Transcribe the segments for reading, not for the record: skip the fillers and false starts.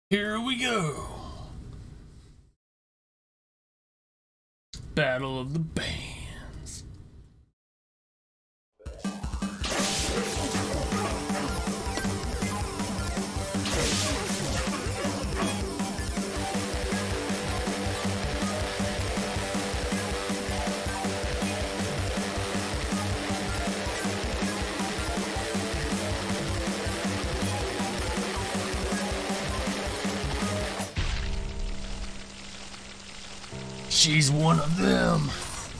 Here we go. Battle of the Bands. She's one of them.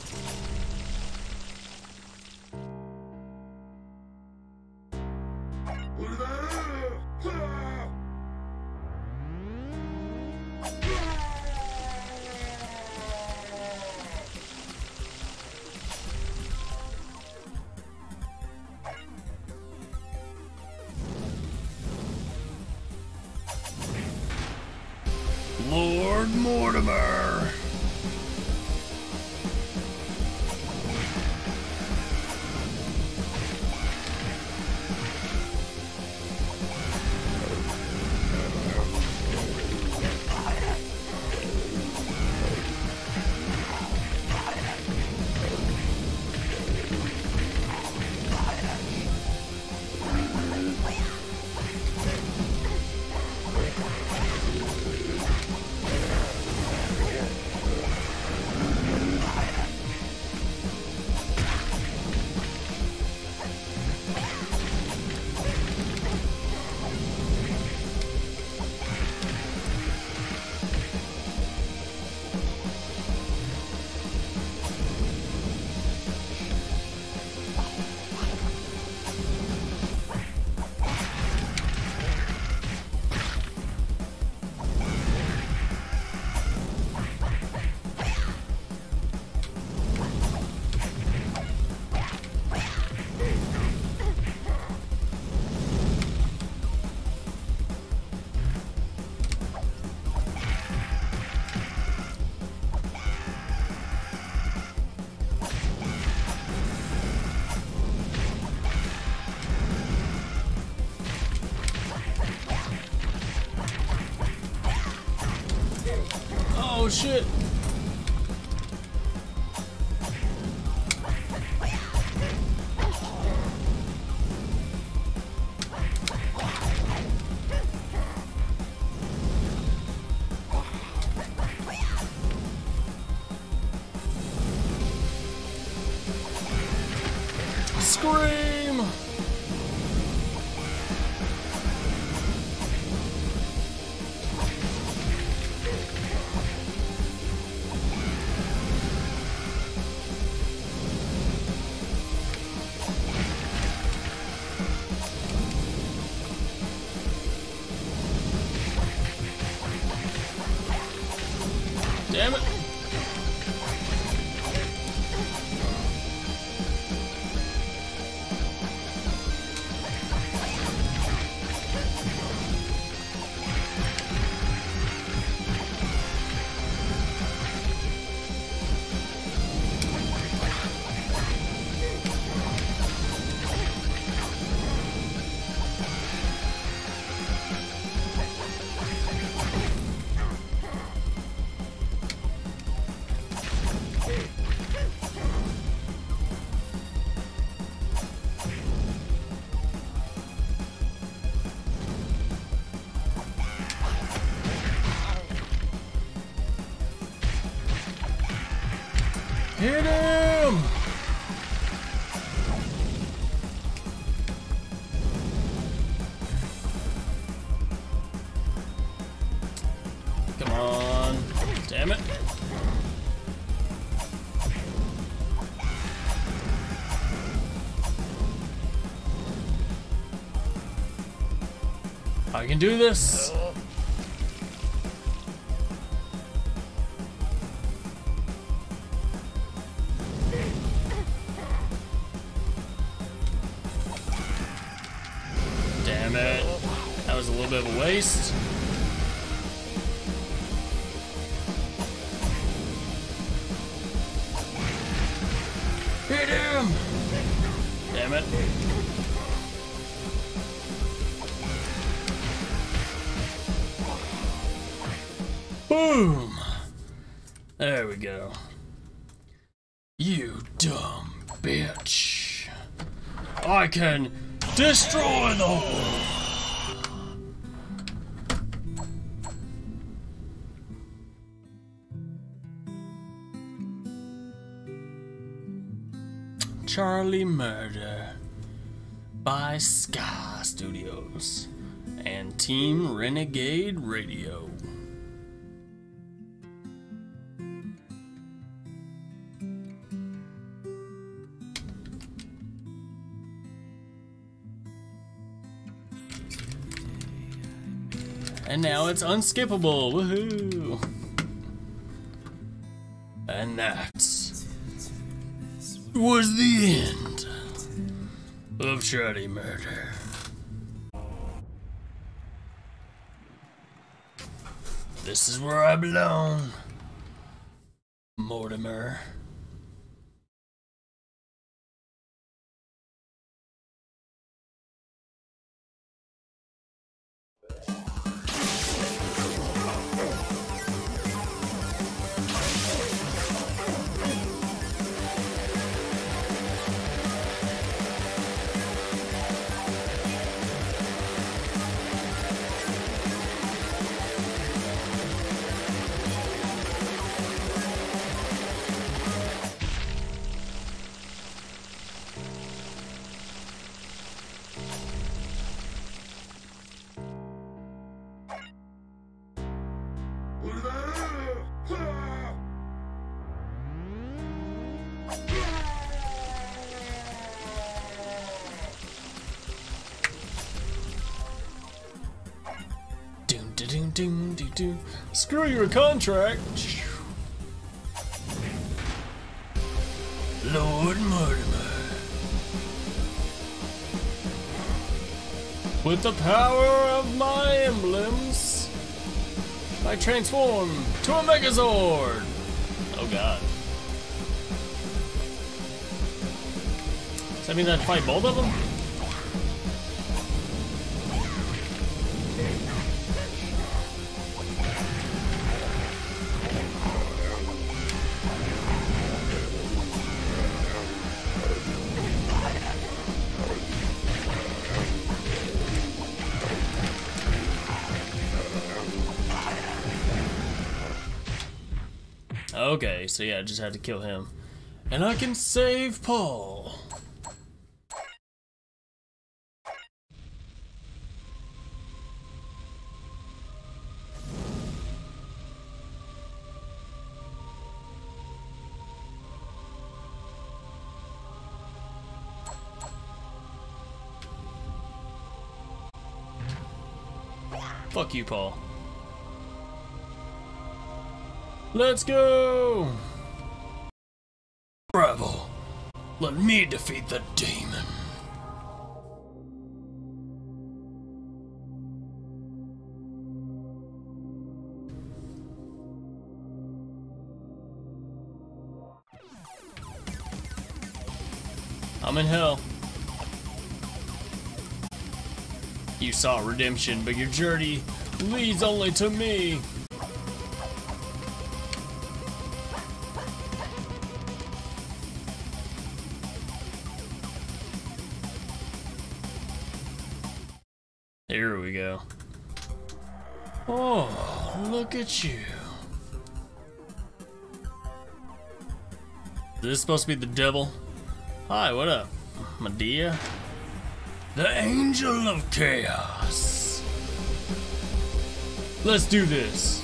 Lord Mortimer. Oh shit. Scream! Damn it. Hit him! Come on. Damn it. I can do this. Damn it. That was a little bit of a waste. Hit him! Damn it. Boom! There we go. You dumb bitch. I can destroy the world. Charlie Murder by Sky Studios and Team Renegade Radio. And now it's unskippable, woohoo! And that was the end of Charlie Murder. This is where I belong, Mortimer. Screw your contract. Lord Mortimer. With the power of my emblems, I transform to a Megazord. Oh god. Does that mean I have to fight both of them? Okay, so yeah, I just had to kill him. And I can save Paul. Fuck you, Paul. Let's go! Bravo! Let me defeat the demon. I'm in hell. You saw redemption, but your journey leads only to me. Here we go. Oh, look at you. Is this supposed to be the devil? Hi, what up, Medea? The Angel of Chaos. Let's do this.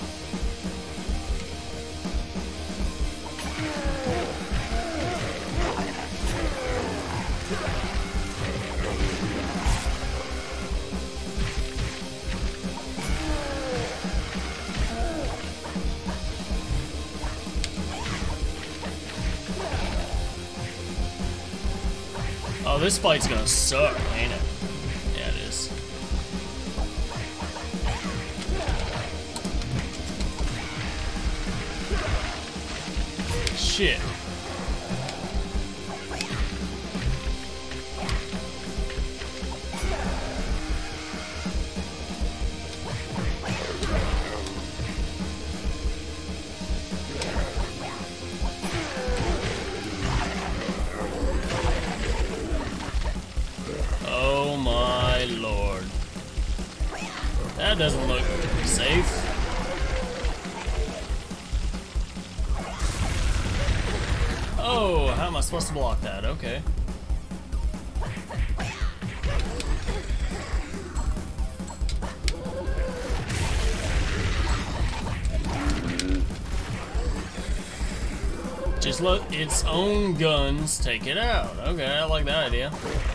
Oh, this fight's gonna suck, ain't it? Yeah, it is. Shit. am I supposed to block that? Okay. Just let its own guns take it out. Okay, I like that idea.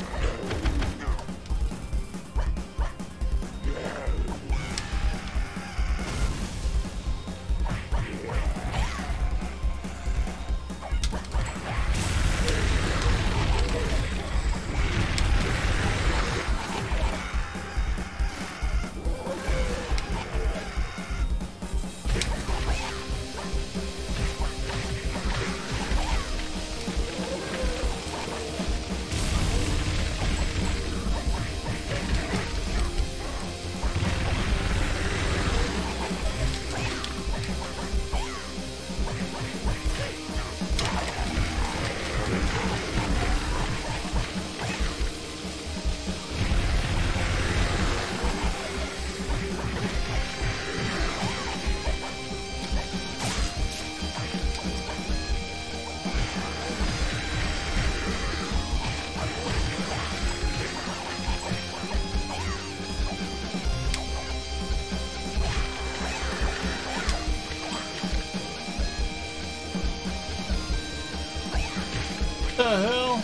What the hell?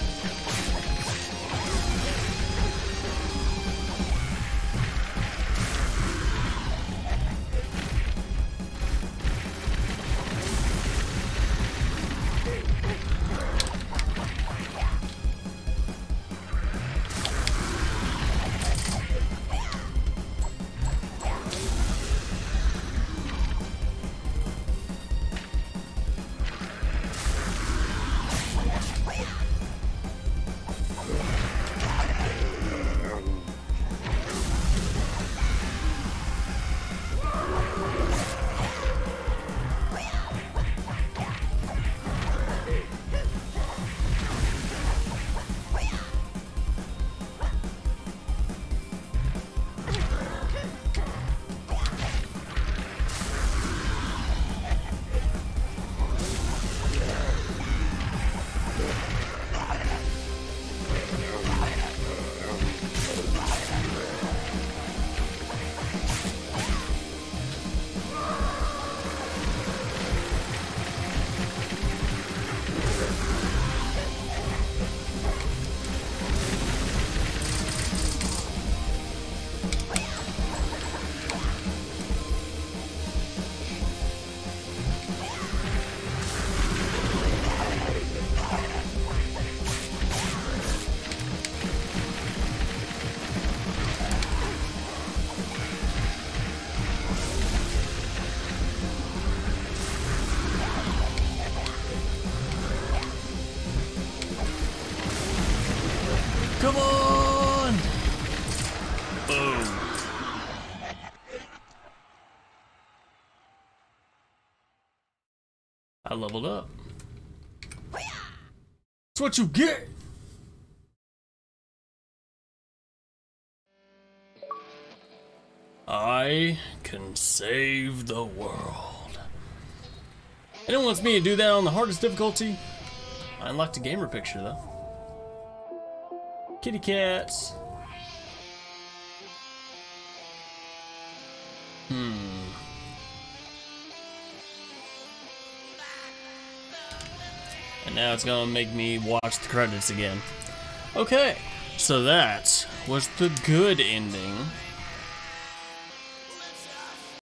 Come on! Boom. I leveled up. That's what you get! I can save the world. Anyone wants me to do that on the hardest difficulty? I unlocked a gamer picture though. Kitty cats. And now it's gonna make me watch the credits again. Okay, so that was the good ending.